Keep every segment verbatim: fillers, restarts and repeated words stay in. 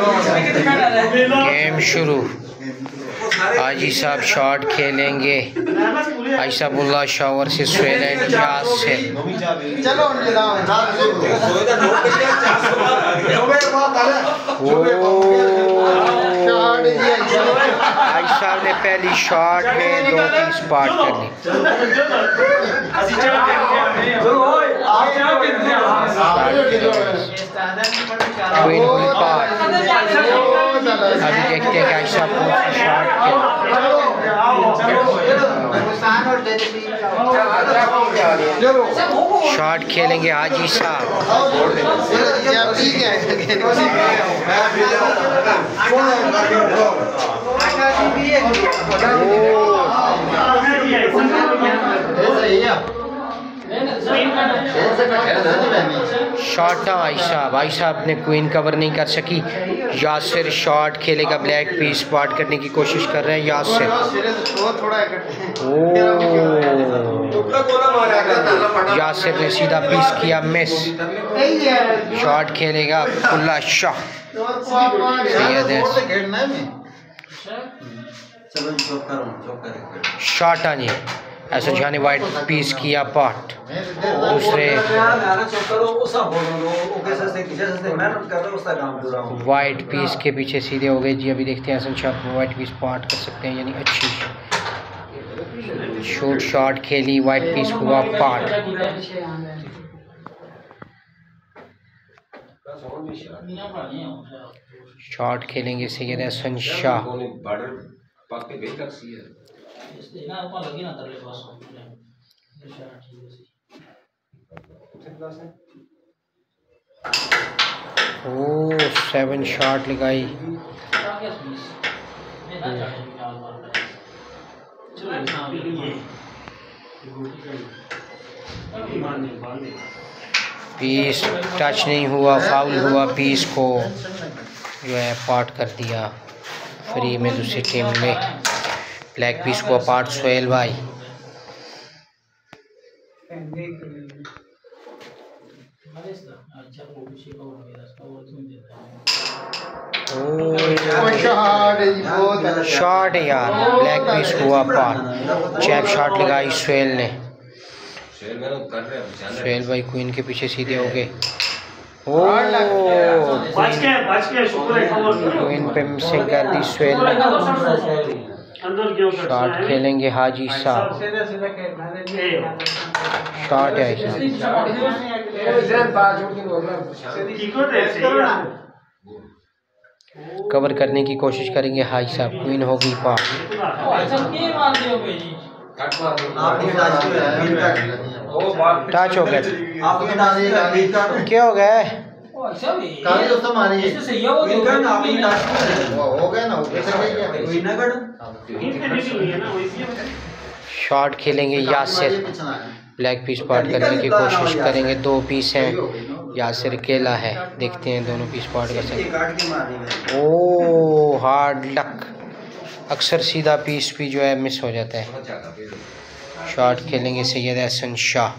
Game शुरू। हाजी साहब shot खेलेंगे। आयशाबुल्ला शावर से सुहेल एंड से। आयशा ने पहली शॉट में दो पीस पार्ट कर ली। क्वीन हुई पार्ट। अभी देखते हैं कि आयशा को शॉट शॉट खेलेंगे हाजी साहब। शॉट आयशा आयशा अपने क्वीन कवर नहीं कर सकी। यासिर शॉट खेलेगा। ब्लैक पीस स्पॉट करने की कोशिश कर रहे हैं यासिर। यासिर ने सीधा पीस किया मिस। शॉट खेलेगा अब्दुल्ला शाह। शॉट आनी ऐसा जाने वाइट पीस किया पार्ट। दूसरे वाइट पीस के पीछे सीधे हो गए जी। अभी देखते हैं Hasan Shah white piece part कर सकते हैं, यानी अच्छी शूट शॉट खेली। वाइट पीस हुआ पार्ट। शॉट खेलेंगे सैयद हसन शाह। ओ सेवन शॉट लगाई। पीस टच नहीं हुआ, फाउल हुआ। पीस को जो है पार्ट कर दिया फ्री में दूसरी टीम ने। ब्लैक पीस को पार्ट सुहेल भाई। शॉट यार ब्लैक पीस हुआ पार्ट। चैप शॉट लगाई सुहेल ने। सुहेल भाई क्वीन के पीछे सीधे हो गए। क्वीन पे मिसिंग कर दी सुहेल ने। शॉट खेलेंगे हाजी साहब। शॉट है कवर करने की कोशिश करेंगे हाजी साहब। क्वीन होगी पार। टच हो गया। क्या हो गया? शॉट खेलेंगे यासिर। ब्लैक पीस पार्ट करने की कोशिश करेंगे। दो पीस हैं, यासिर अकेला है। देखते हैं दोनों पीस पार्ट कर सकते। Oh hard luck. अक्सर सीधा पीस भी जो है मिस हो जाता है। शॉट खेलेंगे Syed Hasan Shah.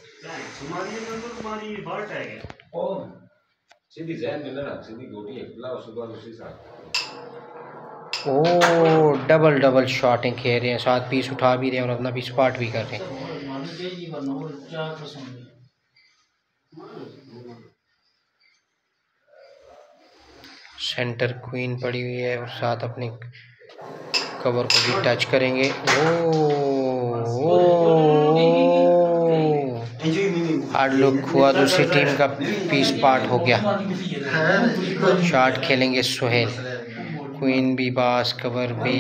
Oh double double शॉटें खेल रहे हैं। साथ पीस उठा भी रहे हैं और अपना पीस पार्ट भी कर रहे हैं। सेंटर क्वीन पड़ी हुई है और साथ अपने कवर को भी टच करेंगे। ओ हार्ड लुक हुआ। दूसरी टीम का पीस पार्ट हो गया। शॉट खेलेंगे सुहेल। क्वीन भी बास कवर भी।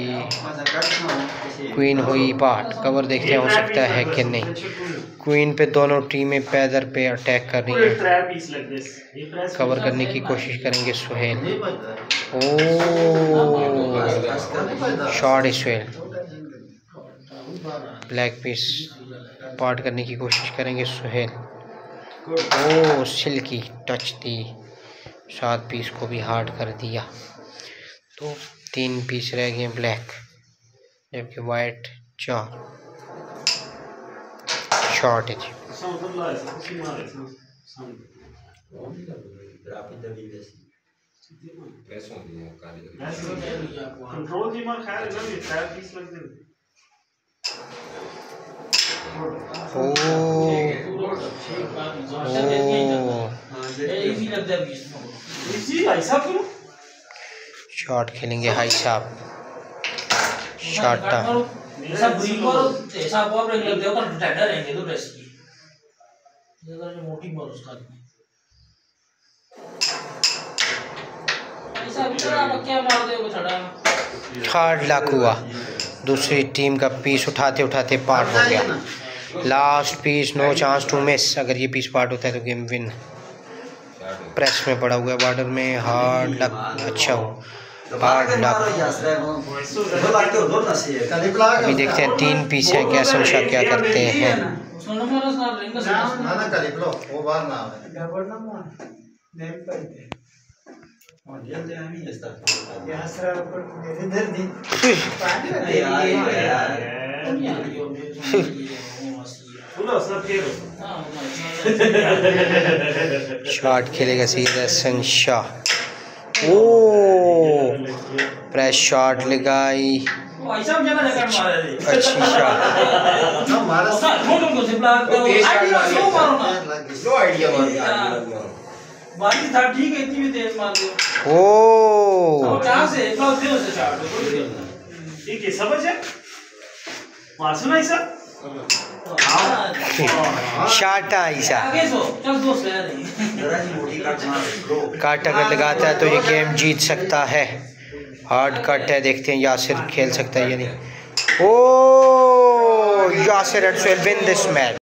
क्वीन हुई पार्ट। कवर देखते हैं हो सकता है कि नहीं। क्वीन पे दोनों टीमें पैदर पे अटैक कर रही हैं। कवर करने की कोशिश करेंगे सुहेल। ओ शॉट है सुहेल। ब्लैक पीस पार्ट करने की कोशिश करेंगे सुहेल। ओ सिल्की टच दी। सात पीस को भी हार्ड कर दिया। तो तीन पीस रह गए ब्लैक, जबकि वाइट चार। शॉर्ट है जी। कंट्रोल जी मार खा लेना ये चार पीस लग दे। ओ इजी ऐसा क्यों? शॉट खेलेंगे हाई साहब, शॉट ऐसा ब्रिक और ऐसा बॉल ब्रेक लगते हो तो टेंडर रहेंगे तो प्रेस की इधर जो मोटी बॉल उसका ऐसा बेचारा आप क्या मार दे वो छड़ा हार्ड लक हुआ। दूसरी टीम का पीस उठाते उठाते पार्ट हो गया। Last piece, no chance to miss. अगर ये पीस पार्ट होता है तो गेम विन। प्रेस में पड़ा हुआ है बॉर्डर में। हार्ड लक, अच्छा हो हार्ड लक। अभी देखते हैं तीन पीस हैं, क्या समझा क्या करते हैं। शॉट खेलेगा सीधा संशा। ओ प्रेस शॉट लगाई, अच्छी शॉट। बाकी था ठीक है, इतनी भी तेज मार दो। ओ कहां से इतना दिल से शॉट ठीक है, समझ है मार सुना ऐसा शॉट ऐसा आगे सो चल दोस्त है नहीं कट अगर लगाता है तो ये गेम जीत सकता है। हार्ड कट है, देखते हैं यासिर खेल सकता है या नहीं। Oh Yasir win this match.